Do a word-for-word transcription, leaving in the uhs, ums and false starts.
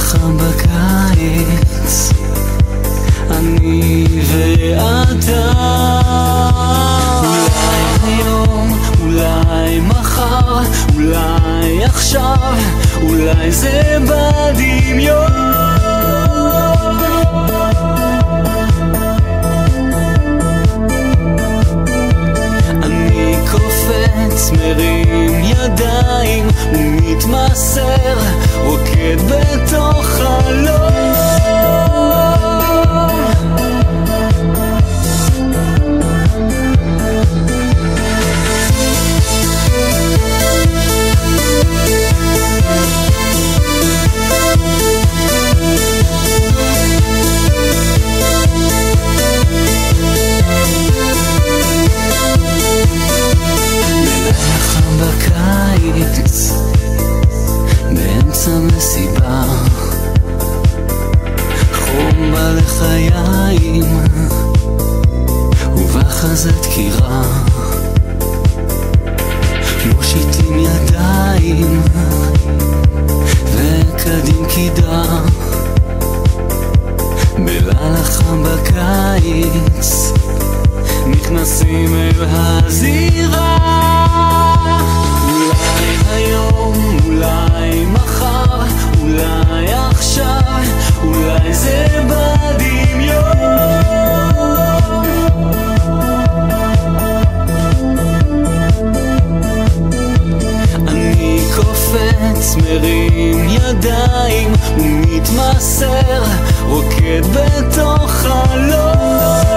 חם בקיץ, אני ואתה. אולי היום, אולי מחר, אולי עכשיו, אולי זה בדמיון. אני קופץ, מרים ידיים ומתמסר, רוקד בתוך חלום. בקיץ, באמצע מסיבה, חום בלחיים ובחזה דקירה, מושיטים ידיים וקדים קידה, בלילה חם בקיץ נכנסים אל הזירה. אולי היום, אולי מחר, אולי עכשיו, אולי זה בדמיון. אני קופץ, מרים ידיים ומתמסר, רוקד בתוך חלום.